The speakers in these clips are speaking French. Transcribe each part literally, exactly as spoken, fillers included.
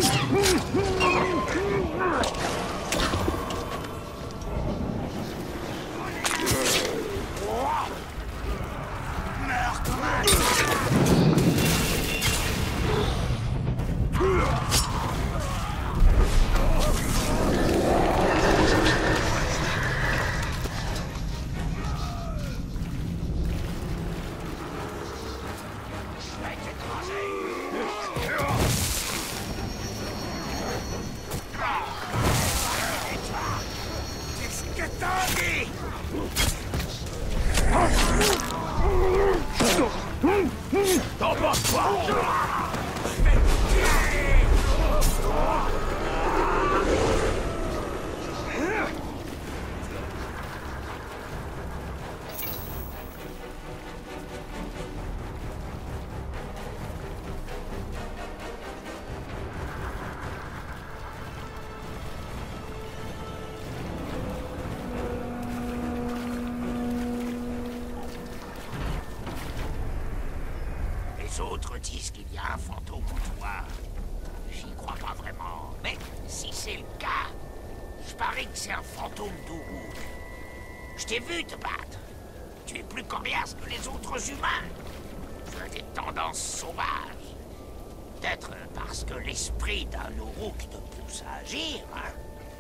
Les autres disent qu'il y a un fantôme en toi. J'y crois pas vraiment. Mais si c'est le cas, je parie que c'est un fantôme d'Uruk. Je t'ai vu te battre. Tu es plus coriace que les autres humains. Tu as des tendances sauvages. Peut-être parce que l'esprit d'un Uruk te pousse à agir, hein?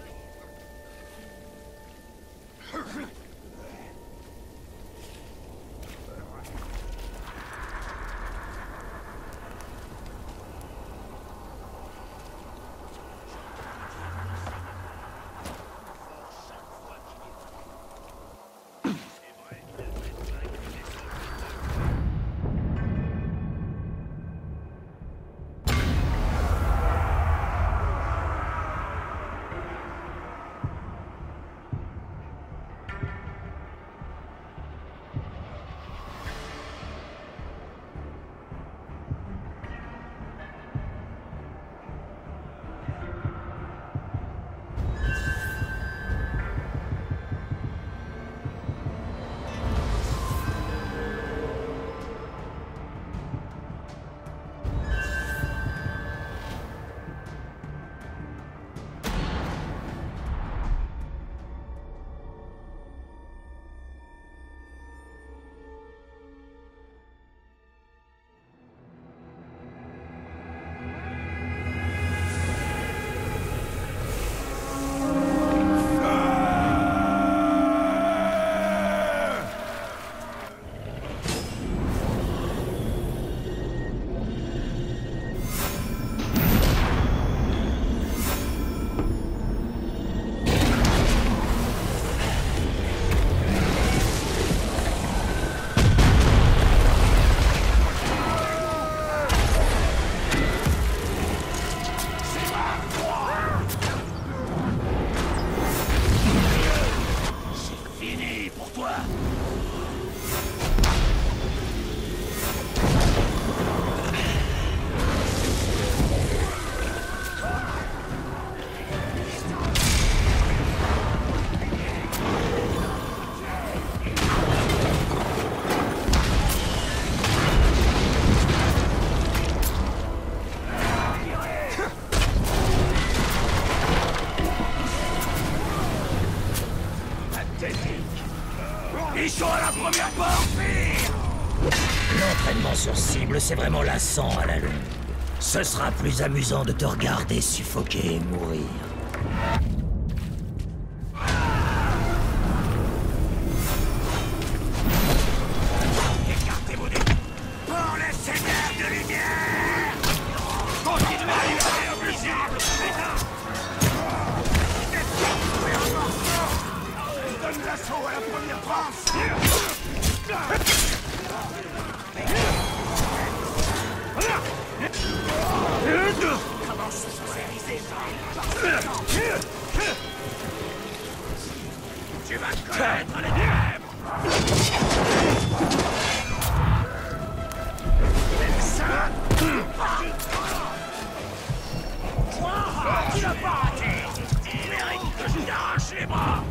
Ils sont à la première porte. L'entraînement sur cible, c'est vraiment lassant à la longue. Ce sera plus amusant de te regarder suffoquer et mourir. Écartez vos dés. Pour les seigneurs de lumière. Continuez à livrer au misérable putain. Donne l'assaut à la première tranche. Comment se spécialiser ça? Tu vas connaître les ténèbres. Ça. Tu l'as pas raté. Tu mérites que je t'arrache les bras.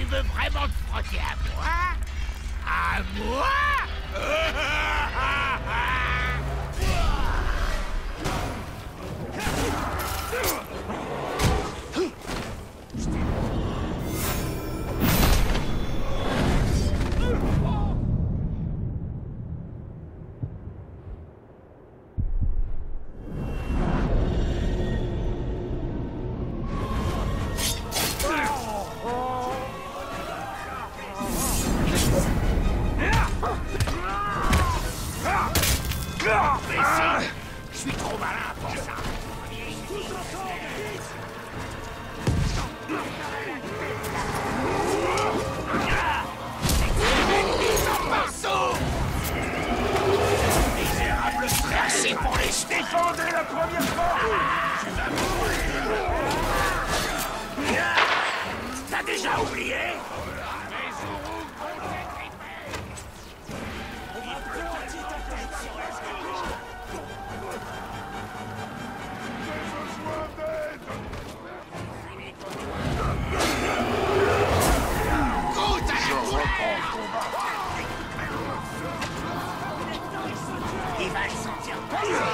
veux vraiment te frotter à moi? À moi? Je suis trop malin pour ça. Merci pour les défendez la première fois. Tu vas mourir. T'as déjà oublié? Il va le sentir passer.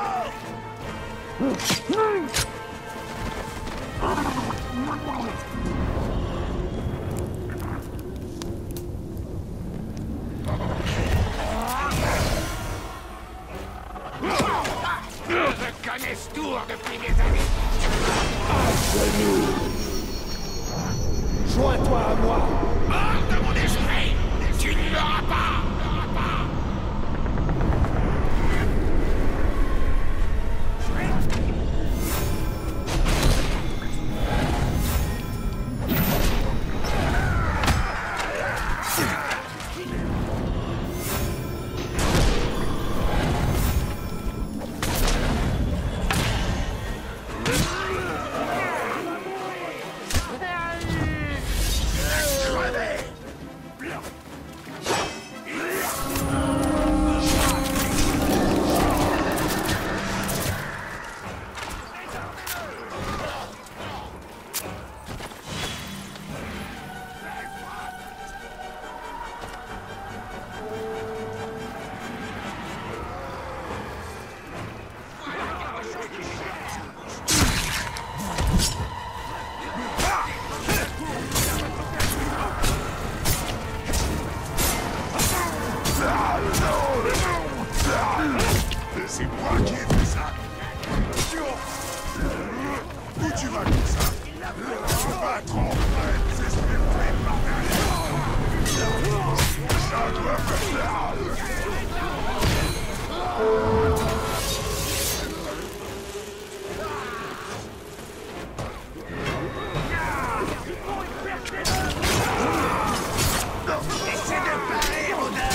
Je connais ce tour depuis des années. Joins-toi à moi. Hors de mon esprit, tu ne l'auras pas. C'est moi qui ai fait ça. Où tu vas comme ça? Tu vas trop près des esprits par derrière. Ça doit me faire. Essaie de parler, Rodin.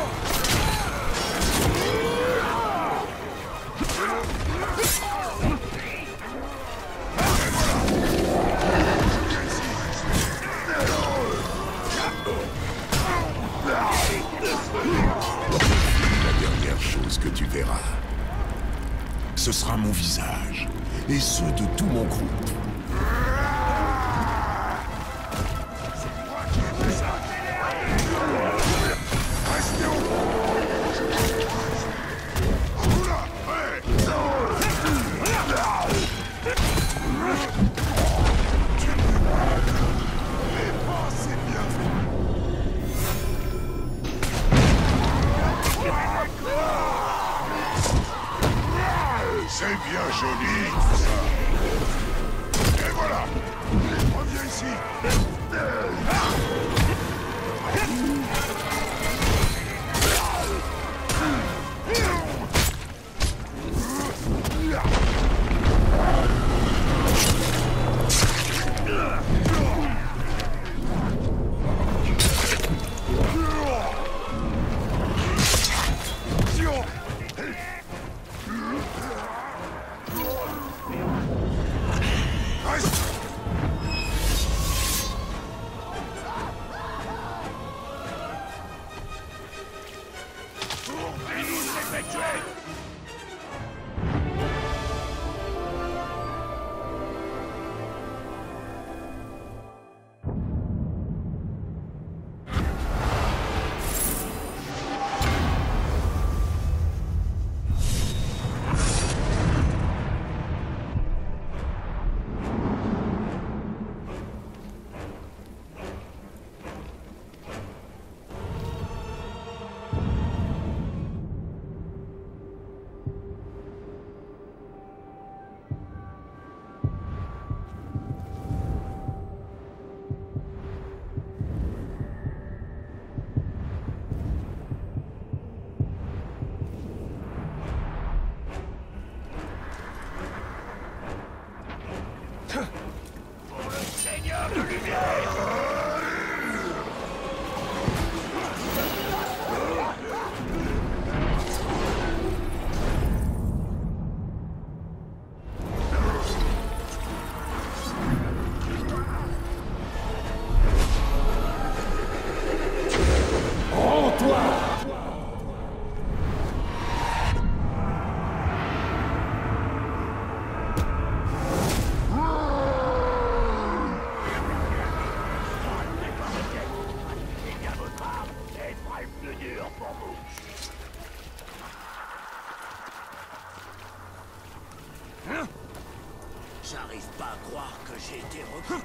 La dernière chose que tu verras, ce sera mon visage, et ceux de tout mon groupe. C'est bien joli, tout ça. Et voilà. Reviens ici. croire que j'ai été recruté.